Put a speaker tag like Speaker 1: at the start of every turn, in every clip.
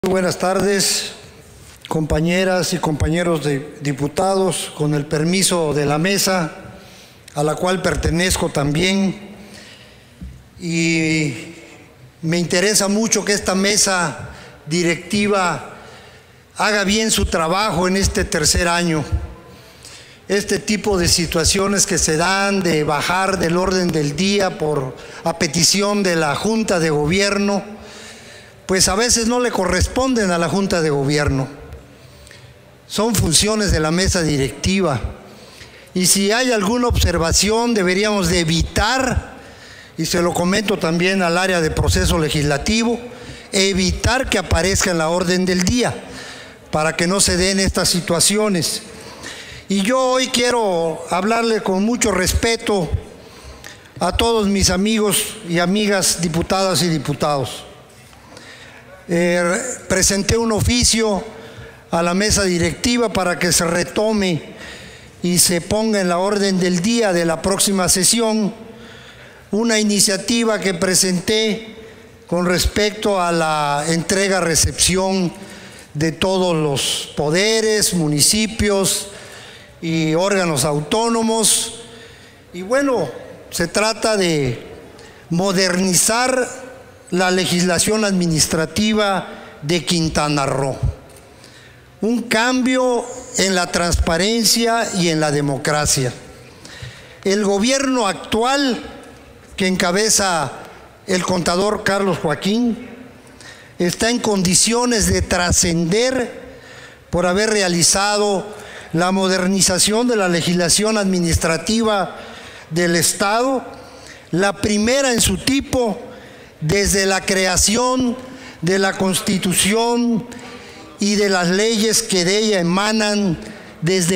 Speaker 1: Muy buenas tardes, compañeras y compañeros diputados, con el permiso de la mesa, a la cual pertenezco también, y me interesa mucho que esta mesa directiva haga bien su trabajo en este tercer año. Este tipo de situaciones que se dan de bajar del orden del día a petición de la Junta de Gobierno, pues a veces no le corresponden a la Junta de Gobierno. Son funciones de la mesa directiva. Y si hay alguna observación, deberíamos de evitar, y se lo comento también al área de proceso legislativo, evitar que aparezca en la orden del día, para que no se den estas situaciones. Y yo hoy quiero hablarle con mucho respeto a todos mis amigos y amigas diputadas y diputados. Presenté un oficio a la mesa directiva para que se retome y se ponga en la orden del día de la próxima sesión una iniciativa que presenté con respecto a la entrega-recepción de todos los poderes, municipios y órganos autónomos. Y bueno, se trata de modernizar la legislación administrativa de Quintana Roo. Un cambio en la transparencia y en la democracia. El gobierno actual, que encabeza el contador Carlos Joaquín, está en condiciones de trascender por haber realizado la modernización de la legislación administrativa del Estado, la primera en su tipo desde la creación de la Constitución y de las leyes que de ella emanan desde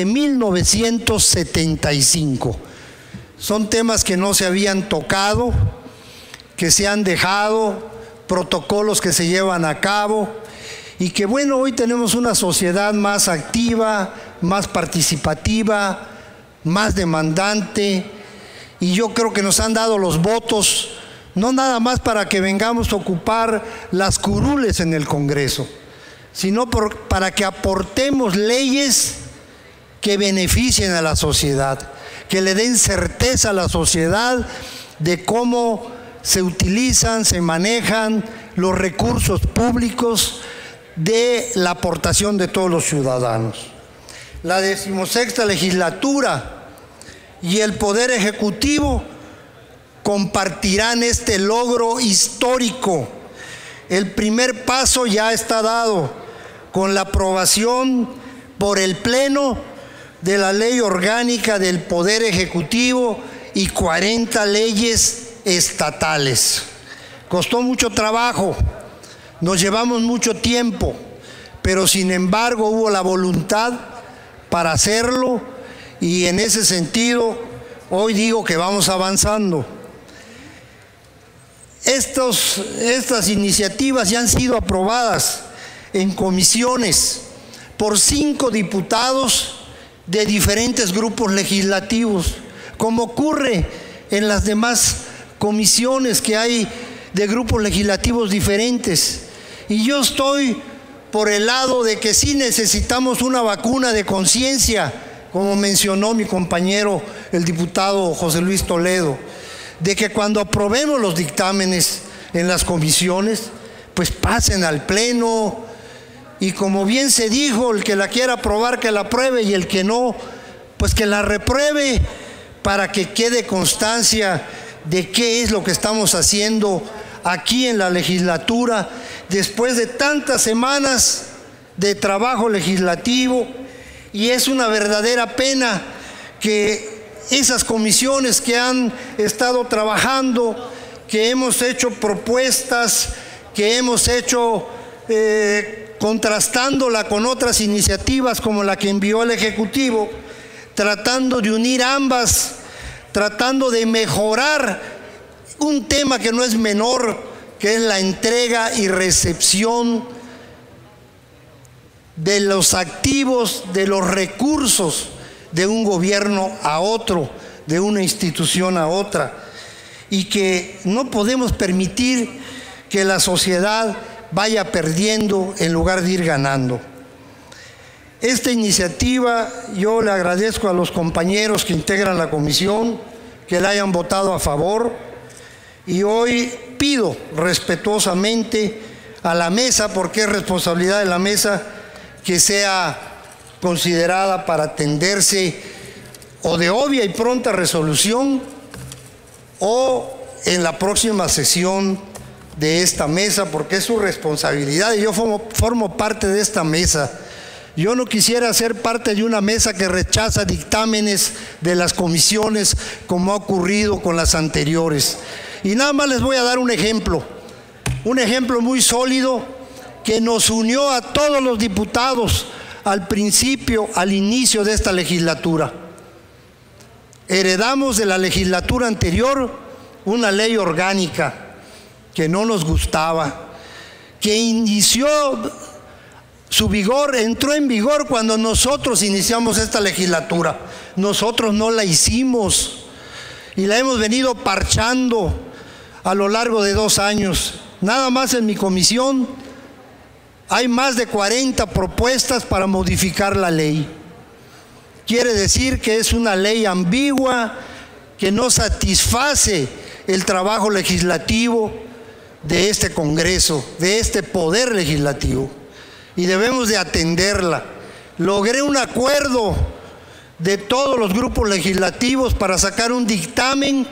Speaker 1: 1975. Son temas que no se habían tocado, que se han dejado, protocolos que se llevan a cabo, y que bueno, hoy tenemos una sociedad más activa, más participativa, más demandante, y yo creo que nos han dado los votos no nada más para que vengamos a ocupar las curules en el Congreso, sino para que aportemos leyes que beneficien a la sociedad, que le den certeza a la sociedad de cómo se utilizan, se manejan los recursos públicos de la aportación de todos los ciudadanos. La 16ª legislatura y el Poder Ejecutivo compartirán este logro histórico. El primer paso ya está dado con la aprobación por el Pleno de la Ley Orgánica del Poder Ejecutivo y 40 leyes estatales. Costó mucho trabajo, nos llevamos mucho tiempo, pero sin embargo hubo la voluntad para hacerlo, y en ese sentido hoy digo que vamos avanzando. Estas iniciativas ya han sido aprobadas en comisiones por 5 diputados de diferentes grupos legislativos, como ocurre en las demás comisiones que hay de grupos legislativos diferentes. Y yo estoy por el lado de que sí necesitamos una vacuna de conciencia, como mencionó mi compañero el diputado José Luis Toledo, de que cuando aprobemos los dictámenes en las comisiones, pues pasen al Pleno, y como bien se dijo, el que la quiera aprobar que la apruebe, y el que no, pues que la repruebe, para que quede constancia de qué es lo que estamos haciendo aquí en la legislatura después de tantas semanas de trabajo legislativo. Y es una verdadera pena que esas comisiones que han estado trabajando, que hemos hecho propuestas, que hemos hecho contrastándola con otras iniciativas como la que envió el Ejecutivo, tratando de unir ambas, tratando de mejorar un tema que no es menor, que es la entrega y recepción de los activos, de los recursos de un gobierno a otro, de una institución a otra, y que no podemos permitir que la sociedad vaya perdiendo en lugar de ir ganando. Esta iniciativa yo le agradezco a los compañeros que integran la comisión que la hayan votado a favor, y hoy pido respetuosamente a la mesa, porque es responsabilidad de la mesa, que sea considerada para atenderse o de obvia y pronta resolución o en la próxima sesión de esta mesa, porque es su responsabilidad y yo formo parte de esta mesa. Yo no quisiera ser parte de una mesa que rechaza dictámenes de las comisiones como ha ocurrido con las anteriores. Y nada más les voy a dar un ejemplo muy sólido que nos unió a todos los diputados al principio, al inicio de esta legislatura. Heredamos de la legislatura anterior una ley orgánica que no nos gustaba, que entró en vigor cuando nosotros iniciamos esta legislatura. Nosotros no la hicimos y la hemos venido parchando a lo largo de 2 años. Nada más en mi comisión hay más de 40 propuestas para modificar la ley. Quiere decir que es una ley ambigua, que no satisface el trabajo legislativo de este Congreso, de este poder legislativo, y debemos de atenderla. Logré un acuerdo de todos los grupos legislativos para sacar un dictamen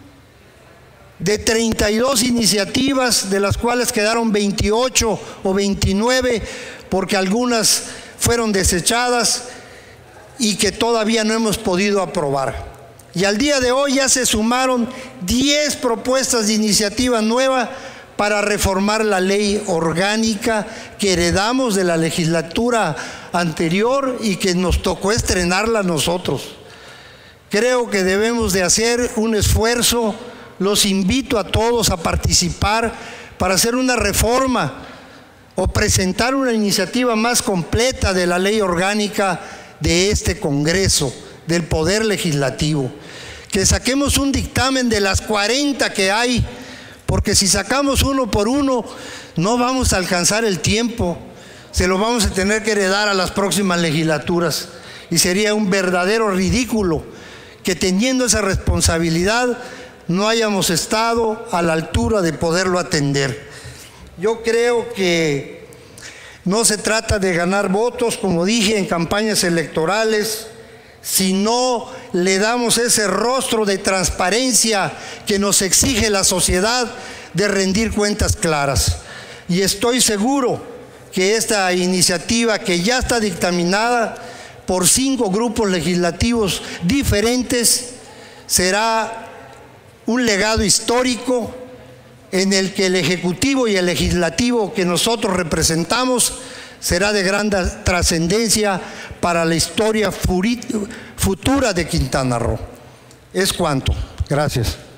Speaker 1: de 32 iniciativas, de las cuales quedaron 28 o 29, porque algunas fueron desechadas y que todavía no hemos podido aprobar. Y al día de hoy ya se sumaron 10 propuestas de iniciativa nueva para reformar la ley orgánica que heredamos de la legislatura anterior y que nos tocó estrenarla a nosotros. Creo que debemos de hacer un esfuerzo. Los invito a todos a participar para hacer una reforma o presentar una iniciativa más completa de la ley orgánica de este Congreso, del Poder Legislativo. Que saquemos un dictamen de las 40 que hay, porque si sacamos uno por uno no vamos a alcanzar el tiempo, se lo vamos a tener que heredar a las próximas legislaturas y sería un verdadero ridículo que, teniendo esa responsabilidad, no hayamos estado a la altura de poderlo atender. Yo creo que no se trata de ganar votos, como dije, en campañas electorales, si no le damos ese rostro de transparencia que nos exige la sociedad, de rendir cuentas claras. Y estoy seguro que esta iniciativa, que ya está dictaminada por 5 grupos legislativos diferentes, será un legado histórico en el que el Ejecutivo y el Legislativo que nosotros representamos será de gran trascendencia para la historia futura de Quintana Roo. Es cuanto. Gracias.